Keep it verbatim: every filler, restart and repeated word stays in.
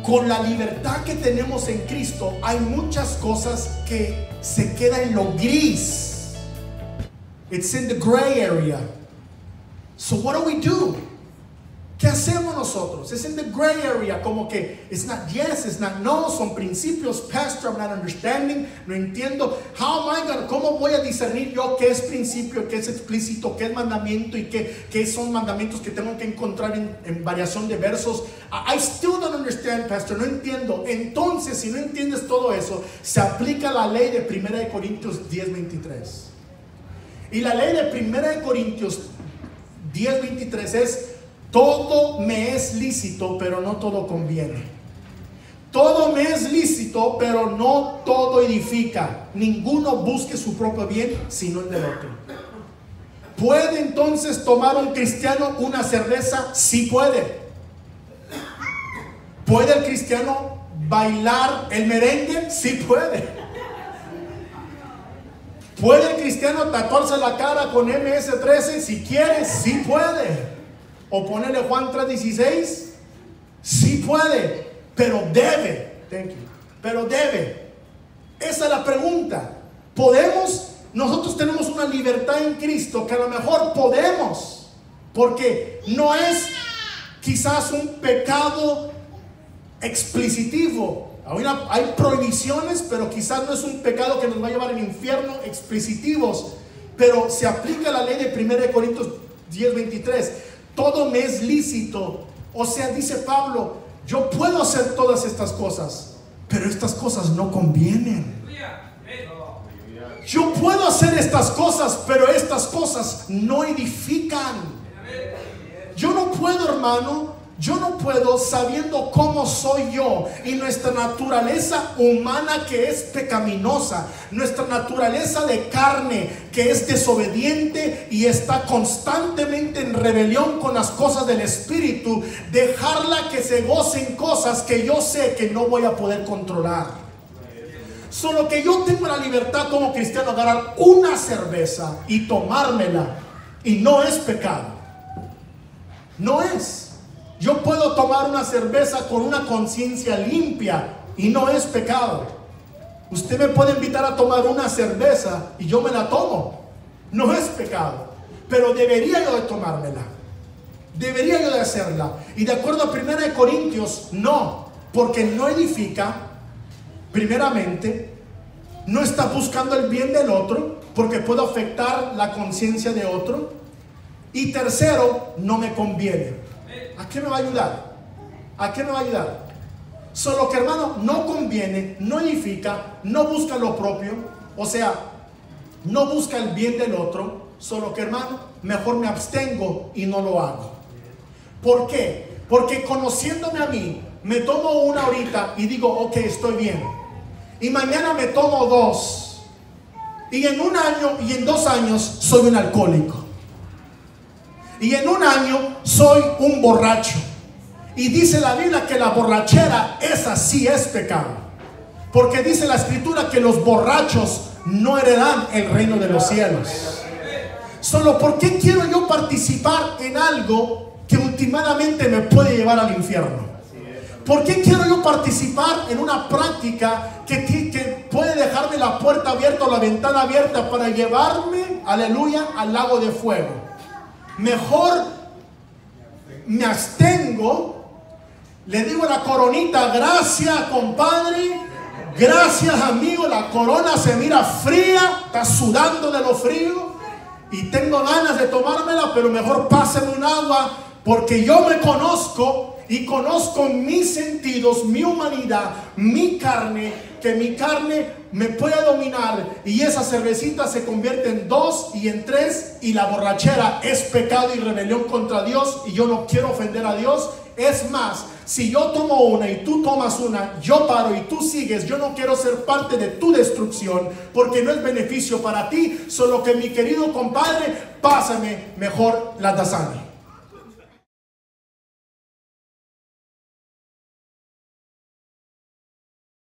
con la libertad que tenemos en Cristo, hay muchas cosas que se quedan en lo gris. It's in the gray area. So what do we do? ¿Qué hacemos nosotros? It's in the gray area, como que it's not yes, it's not no, son principios. Pastor, I'm not understanding, no entiendo. How am I gonna, ¿cómo voy a discernir yo qué es principio, qué es explícito, qué es mandamiento y qué, qué son mandamientos que tengo que encontrar en, en variación de versos? I, I still don't understand, Pastor, no entiendo. Entonces, si no entiendes todo eso, se aplica la ley de primera de Corintios diez veintitrés. Y la ley de primera de Corintios diez veintitrés es: todo me es lícito, pero no todo conviene. Todo me es lícito, pero no todo edifica. Ninguno busque su propio bien, sino el del otro. ¿Puede entonces tomar un cristiano una cerveza? Sí puede. ¿Puede el cristiano bailar el merengue? Sí puede. ¿Puede el cristiano tatuarse la cara con eme ese trece? Si quiere, sí puede. O ponerle Juan tres dieciséis, sí puede, pero debe. Thank you. Pero debe. Esa es la pregunta. ¿Podemos? Nosotros tenemos una libertad en Cristo que a lo mejor podemos, porque no es quizás un pecado explicitivo. Hay prohibiciones, pero quizás no es un pecado que nos va a llevar al infierno explicitivos. Pero se aplica la ley de primera de Corintios diez veintitrés. Todo me es lícito. O sea, dice Pablo, yo puedo hacer todas estas cosas, pero estas cosas no convienen. Yo puedo hacer estas cosas, pero estas cosas no edifican. Yo no puedo, hermano, yo no puedo, sabiendo cómo soy yo y nuestra naturaleza humana que es pecaminosa, nuestra naturaleza de carne que es desobediente y está constantemente en rebelión con las cosas del Espíritu, dejarla que se goce en cosas que yo sé que no voy a poder controlar. Solo que yo tengo la libertad como cristiano de agarrar una cerveza y tomármela, y no es pecado. No es. Yo puedo tomar una cerveza con una conciencia limpia y no es pecado. Usted me puede invitar a tomar una cerveza y yo me la tomo. No es pecado. Pero debería yo de tomármela. Debería yo de hacerla. Y de acuerdo a primera de Corintios, no. Porque no edifica. Primeramente, no está buscando el bien del otro, porque puede afectar la conciencia de otro. Y tercero, no me conviene. ¿A qué me va a ayudar? ¿A qué me va a ayudar? Solo que, hermano, no conviene, no edifica, no busca lo propio, o sea, no busca el bien del otro. Solo que, hermano, mejor me abstengo y no lo hago. ¿Por qué? Porque conociéndome a mí, me tomo una ahorita y digo, ok, estoy bien. Y mañana me tomo dos. Y en un año y en dos años soy un alcohólico. Y en un año soy un borracho. Y dice la Biblia que la borrachera, esa sí es pecado. Porque dice la Escritura que los borrachos no heredan el reino de los cielos. Solo, ¿por qué quiero yo participar en algo que últimamente me puede llevar al infierno? ¿Por qué quiero yo participar en una práctica que, que puede dejarme la puerta abierta o la ventana abierta para llevarme, aleluya, al lago de fuego? Mejor me abstengo, le digo a la coronita, gracias compadre, gracias amigo, la corona se mira fría, está sudando de lo frío y tengo ganas de tomármela, pero mejor páseme un agua, porque yo me conozco y conozco mis sentidos, mi humanidad, mi carne, que mi carne me puede dominar, y esa cervecita se convierte en dos y en tres, y la borrachera es pecado y rebelión contra Dios, y yo no quiero ofender a Dios. Es más, si yo tomo una y tú tomas una, yo paro y tú sigues, yo no quiero ser parte de tu destrucción, porque no es beneficio para ti. Solo que, mi querido compadre, pásame mejor la Dasani.